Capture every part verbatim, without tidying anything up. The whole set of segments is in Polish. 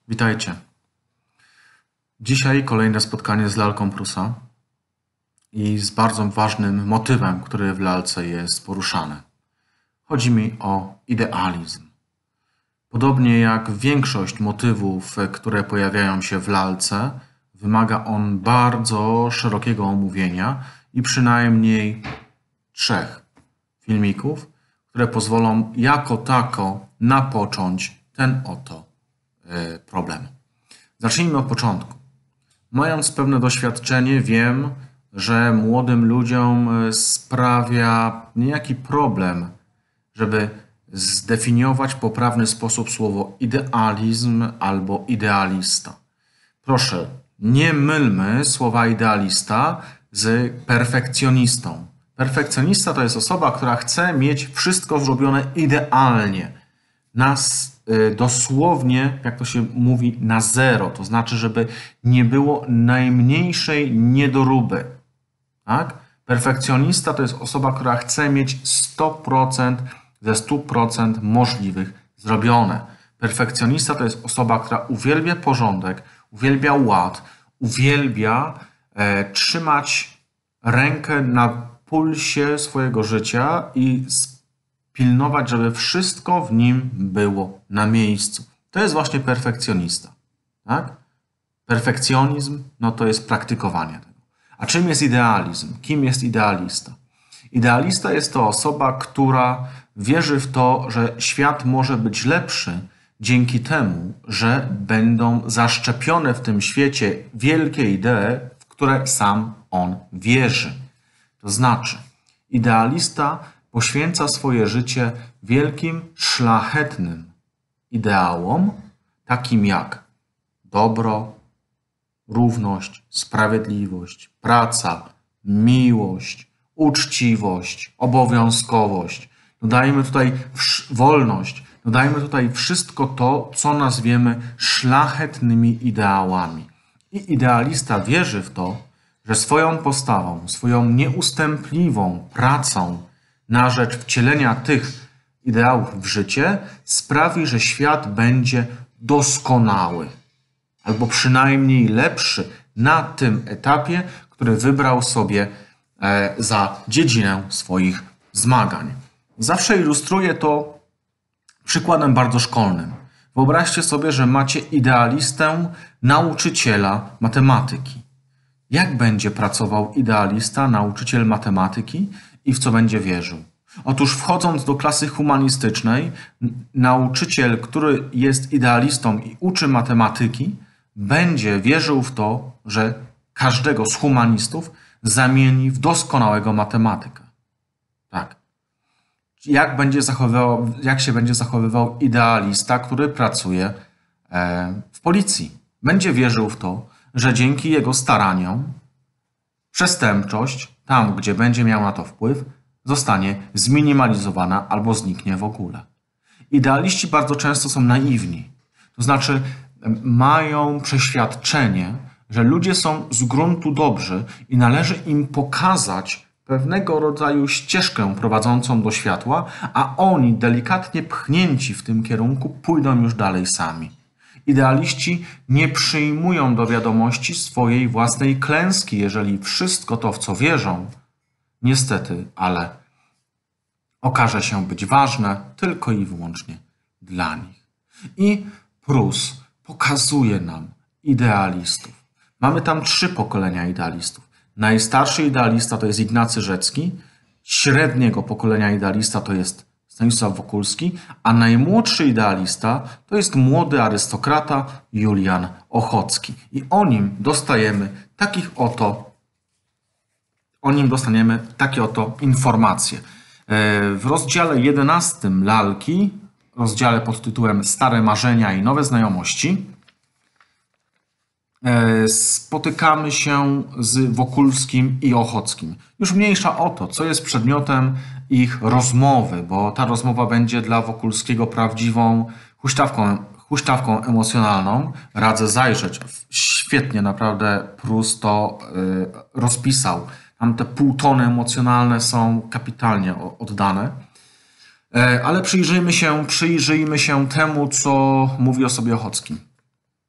Witajcie. Dzisiaj kolejne spotkanie z lalką Prusa i z bardzo ważnym motywem, który w lalce jest poruszany. Chodzi mi o idealizm. Podobnie jak większość motywów, które pojawiają się w lalce, wymaga on bardzo szerokiego omówienia i przynajmniej trzech filmików, które pozwolą jako tako napocząć ten oto problem. Zacznijmy od początku. Mając pewne doświadczenie, wiem, że młodym ludziom sprawia niejaki problem, żeby zdefiniować w poprawny sposób słowo idealizm albo idealista. Proszę, nie mylmy słowa idealista z perfekcjonistą. Perfekcjonista to jest osoba, która chce mieć wszystko zrobione idealnie. Nas dosłownie, jak to się mówi, na zero. To znaczy, żeby nie było najmniejszej niedoróby. Tak? Perfekcjonista to jest osoba, która chce mieć sto procent ze stu procent możliwych zrobione. Perfekcjonista to jest osoba, która uwielbia porządek, uwielbia ład, uwielbia e, trzymać rękę na pulsie swojego życia i pilnować, żeby wszystko w nim było na miejscu. To jest właśnie perfekcjonista. Tak? Perfekcjonizm no to jest praktykowanie tego. A czym jest idealizm? Kim jest idealista? Idealista jest to osoba, która wierzy w to, że świat może być lepszy dzięki temu, że będą zaszczepione w tym świecie wielkie idee, w które sam on wierzy. To znaczy, idealista poświęca swoje życie wielkim, szlachetnym ideałom, takim jak dobro, równość, sprawiedliwość, praca, miłość, uczciwość, obowiązkowość. Dodajmy tutaj wolność, dodajmy tutaj wszystko to, co nazwiemy szlachetnymi ideałami. I idealista wierzy w to, że swoją postawą, swoją nieustępliwą pracą na rzecz wcielenia tych ideałów w życie sprawi, że świat będzie doskonały, albo przynajmniej lepszy na tym etapie, który wybrał sobie za dziedzinę swoich zmagań. Zawsze ilustruję to przykładem bardzo szkolnym. Wyobraźcie sobie, że macie idealistę, nauczyciela matematyki. Jak będzie pracował idealista, nauczyciel matematyki i w co będzie wierzył? Otóż wchodząc do klasy humanistycznej, nauczyciel, który jest idealistą i uczy matematyki, będzie wierzył w to, że każdego z humanistów zamieni w doskonałego matematyka. Tak. Jak, będzie zachowywał, jak się będzie zachowywał idealista, który pracuje w policji? Będzie wierzył w to, że dzięki jego staraniom przestępczość, tam gdzie będzie miał na to wpływ, zostanie zminimalizowana albo zniknie w ogóle. Idealiści bardzo często są naiwni. To znaczy mają przeświadczenie, że ludzie są z gruntu dobrzy i należy im pokazać pewnego rodzaju ścieżkę prowadzącą do światła, a oni delikatnie pchnięci w tym kierunku pójdą już dalej sami. Idealiści nie przyjmują do wiadomości swojej własnej klęski, jeżeli wszystko to, w co wierzą, niestety, ale okaże się być ważne tylko i wyłącznie dla nich. I Prus pokazuje nam idealistów. Mamy tam trzy pokolenia idealistów. Najstarszy idealista to jest Ignacy Rzecki, średniego pokolenia idealista to jest Stanisław Wokulski, a najmłodszy idealista to jest młody arystokrata Julian Ochocki. I o nim dostajemy takich oto, o nim dostaniemy takie oto informacje. W rozdziale jedenastym lalki, rozdziale pod tytułem Stare marzenia i nowe znajomości, spotykamy się z Wokulskim i Ochockim. Już mniejsza o to, co jest przedmiotem ich rozmowy, bo ta rozmowa będzie dla Wokulskiego prawdziwą huśtawką, huśtawką emocjonalną. Radzę zajrzeć. Świetnie naprawdę Prus to y, rozpisał. Tam te półtony emocjonalne są kapitalnie oddane. Ale przyjrzyjmy się, przyjrzyjmy się temu, co mówi o sobie Ochocki.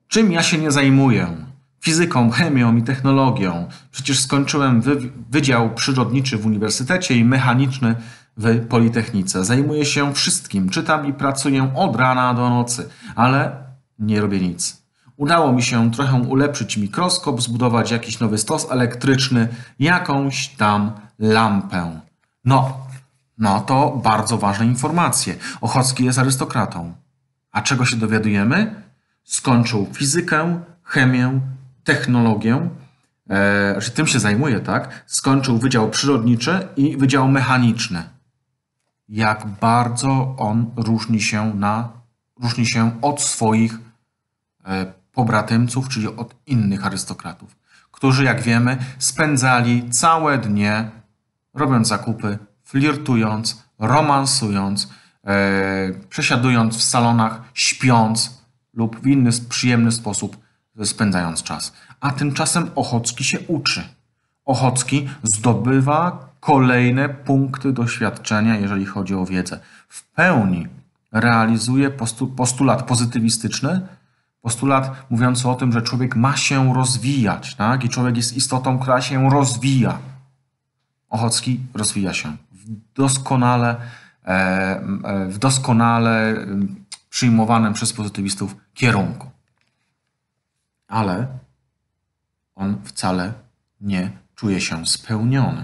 Czym ja się nie zajmuję? Fizyką, chemią i technologią. Przecież skończyłem wy Wydział Przyrodniczy w uniwersytecie i mechaniczny w Politechnice. Zajmuję się wszystkim. Czytam i pracuję od rana do nocy, ale nie robię nic. Udało mi się trochę ulepszyć mikroskop, zbudować jakiś nowy stos elektryczny, jakąś tam lampę. No, no to bardzo ważne informacje. Ochocki jest arystokratą. A czego się dowiadujemy? Skończył fizykę, chemię, technologię, e, że tym się zajmuje, tak? Skończył Wydział Przyrodniczy i Wydział Mechaniczny. Jak bardzo on różni się, na, różni się od swoich e, pobratymców, czyli od innych arystokratów, którzy, jak wiemy, spędzali całe dnie robiąc zakupy, flirtując, romansując, e, przesiadując w salonach, śpiąc lub w inny przyjemny sposób spędzając czas. A tymczasem Ochocki się uczy. Ochocki zdobywa kolejne punkty doświadczenia, jeżeli chodzi o wiedzę. W pełni realizuje postu postulat pozytywistyczny, postulat mówiący o tym, że człowiek ma się rozwijać, tak? I człowiek jest istotą, która się rozwija. Ochocki rozwija się w doskonale, w doskonale przyjmowanym przez pozytywistów kierunku. Ale on wcale nie czuje się spełniony.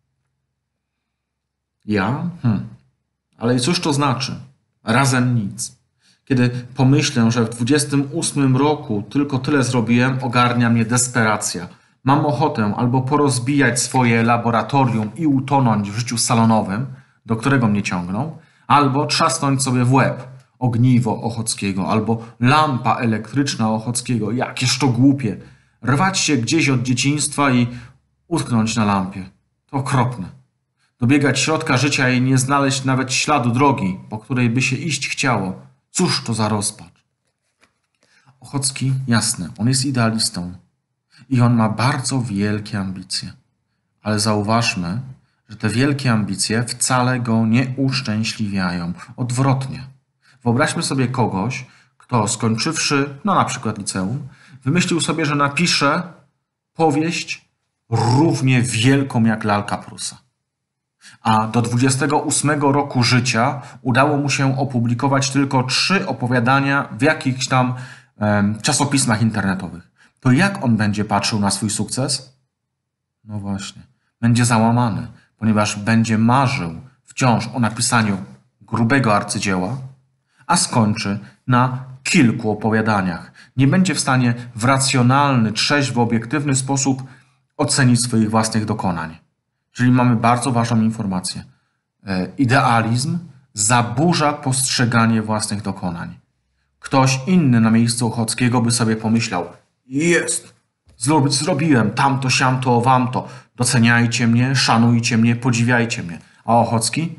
Ja? Hmm. Ale cóż to znaczy? Razem nic. Kiedy pomyślę, że w dwudziestym ósmym roku tylko tyle zrobiłem, ogarnia mnie desperacja. Mam ochotę albo porozbijać swoje laboratorium i utonąć w życiu salonowym, do którego mnie ciągną, albo trzasnąć sobie w łeb ogniwo Ochockiego, albo lampa elektryczna Ochockiego. Jakież to głupie. Rwać się gdzieś od dzieciństwa i utknąć na lampie. To okropne. Dobiegać środka życia i nie znaleźć nawet śladu drogi, po której by się iść chciało. Cóż to za rozpacz. Ochocki, jasne, on jest idealistą i on ma bardzo wielkie ambicje. Ale zauważmy, że te wielkie ambicje wcale go nie uszczęśliwiają. Odwrotnie. Wyobraźmy sobie kogoś, kto skończywszy, no na przykład liceum, wymyślił sobie, że napisze powieść równie wielką jak Lalka Prusa. A do dwudziestego ósmego roku życia udało mu się opublikować tylko trzy opowiadania w jakichś tam um, czasopismach internetowych. To jak on będzie patrzył na swój sukces? No właśnie, będzie załamany, ponieważ będzie marzył wciąż o napisaniu grubego arcydzieła, a skończy na kilku opowiadaniach. Nie będzie w stanie w racjonalny, trzeźwy, obiektywny sposób ocenić swoich własnych dokonań. Czyli mamy bardzo ważną informację. Idealizm zaburza postrzeganie własnych dokonań. Ktoś inny na miejscu Ochockiego by sobie pomyślał: jest, zrobiłem tamto, siamto, wamto, doceniajcie mnie, szanujcie mnie, podziwiajcie mnie. A Ochocki?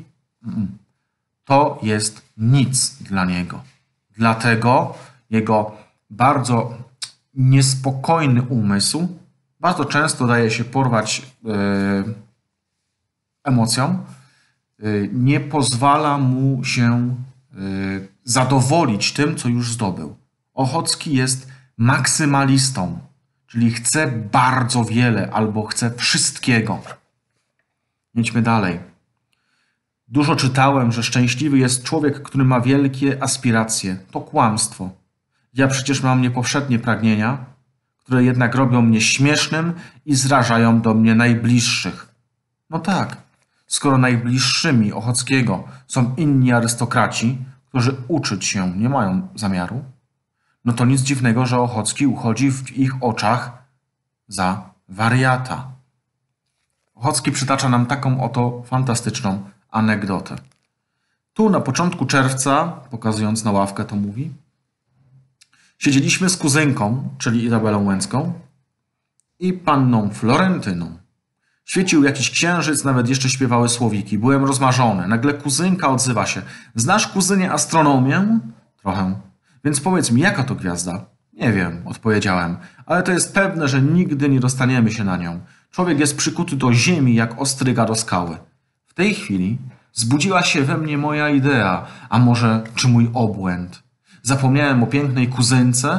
To jest nic dla niego. Dlatego jego bardzo niespokojny umysł bardzo często daje się porwać yy, emocją, yy, nie pozwala mu się yy, zadowolić tym, co już zdobył. Ochocki jest maksymalistą, czyli chce bardzo wiele albo chce wszystkiego. Idźmy dalej. Dużo czytałem, że szczęśliwy jest człowiek, który ma wielkie aspiracje. To kłamstwo. Ja przecież mam niepowszednie pragnienia, które jednak robią mnie śmiesznym i zrażają do mnie najbliższych. No tak, skoro najbliższymi Ochockiego są inni arystokraci, którzy uczyć się nie mają zamiaru, no to nic dziwnego, że Ochocki uchodzi w ich oczach za wariata. Ochocki przytacza nam taką oto fantastyczną anegdotę. Tu na początku czerwca, pokazując na ławkę, to mówi: siedzieliśmy z kuzynką, czyli Izabelą Łęcką, i panną Florentyną. Świecił jakiś księżyc, nawet jeszcze śpiewały słowiki. Byłem rozmarzony. Nagle kuzynka odzywa się: znasz, kuzynie, astronomię? Trochę. Więc powiedz mi, jaka to gwiazda? Nie wiem, odpowiedziałem, ale to jest pewne, że nigdy nie dostaniemy się na nią. Człowiek jest przykuty do ziemi, jak ostryga do skały. W tej chwili zbudziła się we mnie moja idea, a może czy mój obłęd. Zapomniałem o pięknej kuzynce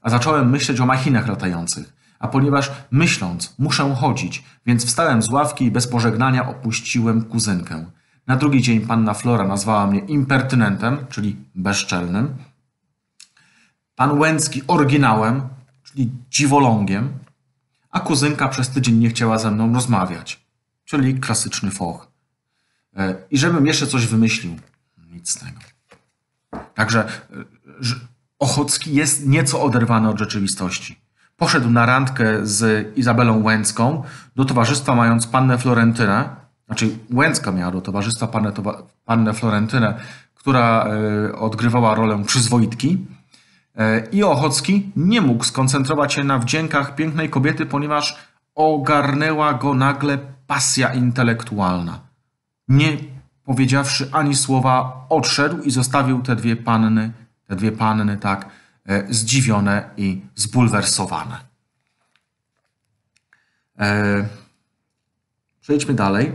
a zacząłem myśleć o machinach latających. A ponieważ myśląc, muszę chodzić, więc wstałem z ławki i bez pożegnania opuściłem kuzynkę. Na drugi dzień panna Flora nazwała mnie impertynentem, czyli bezczelnym. Pan Łęcki oryginałem, czyli dziwolągiem, a kuzynka przez tydzień nie chciała ze mną rozmawiać, czyli klasyczny foch. I żebym jeszcze coś wymyślił. Nic z tego. Także Ochocki jest nieco oderwany od rzeczywistości. Poszedł na randkę z Izabelą Łęcką do towarzystwa, mając pannę Florentynę, znaczy Łęcka miała do towarzystwa pannę, pannę Florentynę, która y, odgrywała rolę przyzwoitki. Y, I Ochocki nie mógł skoncentrować się na wdziękach pięknej kobiety, ponieważ ogarnęła go nagle pasja intelektualna. Nie powiedziawszy ani słowa, odszedł i zostawił te dwie panny, te dwie panny tak e, zdziwione i zbulwersowane. E, przejdźmy dalej.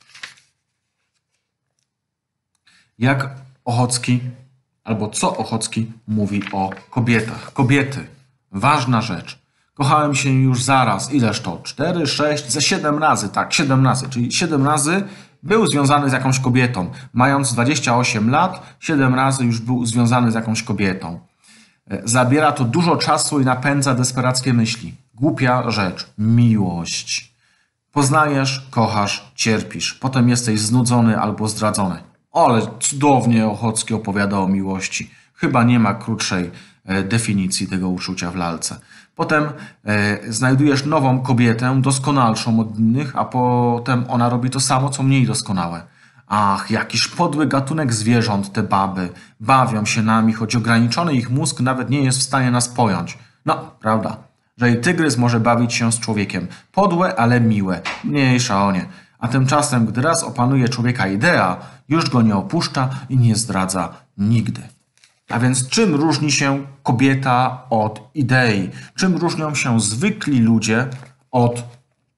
Jak Ochocki, albo co Ochocki mówi o kobietach. Kobiety, ważna rzecz. Kochałem się już zaraz, ileż to? Cztery, sześć, ze siedem razy, tak, siedem razy, czyli siedem razy był związany z jakąś kobietą. Mając dwadzieścia osiem lat, siedem razy już był związany z jakąś kobietą. Zabiera to dużo czasu i napędza desperackie myśli. Głupia rzecz. Miłość. Poznajesz, kochasz, cierpisz. Potem jesteś znudzony albo zdradzony. Ale cudownie Ochocki opowiada o miłości. Chyba nie ma krótszej definicji tego uczucia w lalce. Potem e, znajdujesz nową kobietę, doskonalszą od innych, a potem ona robi to samo, co mniej doskonałe. Ach, jakiś podły gatunek zwierząt te baby. Bawią się nami, choć ograniczony ich mózg nawet nie jest w stanie nas pojąć. No, prawda, że i tygrys może bawić się z człowiekiem. Podłe, ale miłe. Mniejsza o nie. A tymczasem, gdy raz opanuje człowieka idea, już go nie opuszcza i nie zdradza nigdy. A więc czym różni się kobieta od idei? Czym różnią się zwykli ludzie od,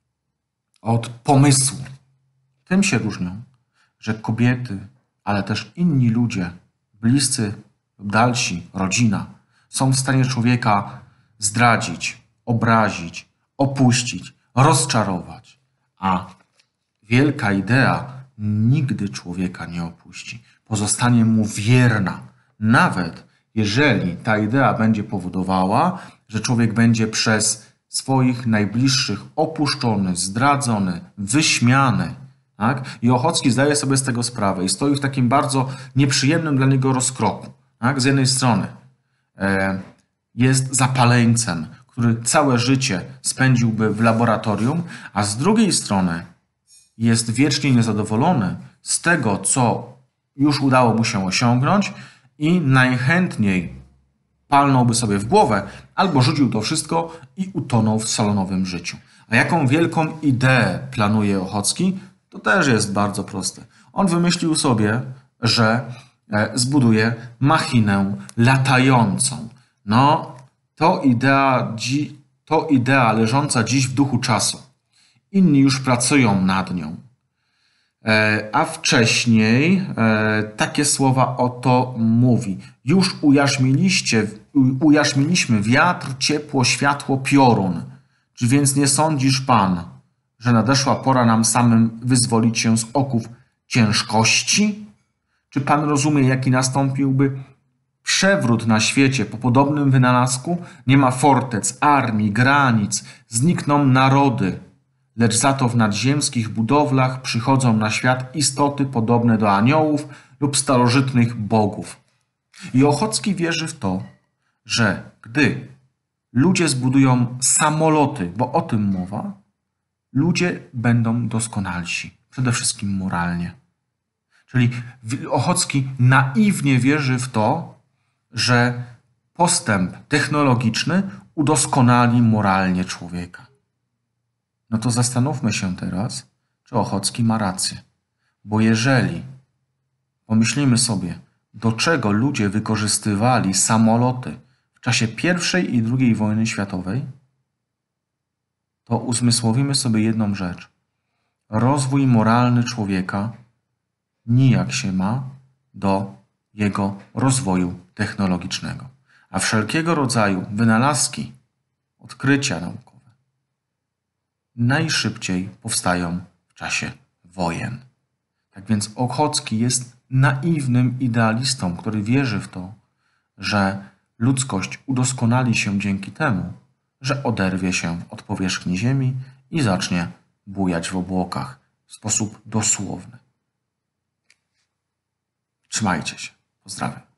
od pomysłu? Tym się różnią, że kobiety, ale też inni ludzie, bliscy lub dalsi, rodzina, są w stanie człowieka zdradzić, obrazić, opuścić, rozczarować. A wielka idea nigdy człowieka nie opuści. Pozostanie mu wierna. Nawet jeżeli ta idea będzie powodowała, że człowiek będzie przez swoich najbliższych opuszczony, zdradzony, wyśmiany. Tak? I Ochocki zdaje sobie z tego sprawę i stoi w takim bardzo nieprzyjemnym dla niego rozkroku. Tak? Z jednej strony e, jest zapaleńcem, który całe życie spędziłby w laboratorium, a z drugiej strony jest wiecznie niezadowolony z tego, co już udało mu się osiągnąć, i najchętniej palnąłby sobie w głowę albo rzucił to wszystko i utonął w salonowym życiu. A jaką wielką ideę planuje Ochocki? To też jest bardzo proste. On wymyślił sobie, że zbuduje machinę latającą. No, to idea, to idea leżąca dziś w duchu czasu. Inni już pracują nad nią. A wcześniej takie słowa oto mówi. Już ujarzmiliście, ujarzmiliśmy wiatr, ciepło, światło, piorun. Czy więc nie sądzisz, Pan, że nadeszła pora nam samym wyzwolić się z oków ciężkości? Czy Pan rozumie, jaki nastąpiłby przewrót na świecie po podobnym wynalazku? Nie ma fortec, armii, granic, znikną narody. Lecz za to w nadziemskich budowlach przychodzą na świat istoty podobne do aniołów lub starożytnych bogów. I Ochocki wierzy w to, że gdy ludzie zbudują samoloty, bo o tym mowa, ludzie będą doskonalsi, przede wszystkim moralnie. Czyli Ochocki naiwnie wierzy w to, że postęp technologiczny udoskonali moralnie człowieka. No to zastanówmy się teraz, czy Ochocki ma rację. Bo jeżeli pomyślimy sobie, do czego ludzie wykorzystywali samoloty w czasie pierwszej i drugiej wojny światowej, to uzmysłowimy sobie jedną rzecz. Rozwój moralny człowieka nijak się ma do jego rozwoju technologicznego. A a wszelkiego rodzaju wynalazki, odkrycia naukowe najszybciej powstają w czasie wojen. Tak więc Ochocki jest naiwnym idealistą, który wierzy w to, że ludzkość udoskonali się dzięki temu, że oderwie się od powierzchni Ziemi i zacznie bujać w obłokach w sposób dosłowny. Trzymajcie się. Pozdrawiam.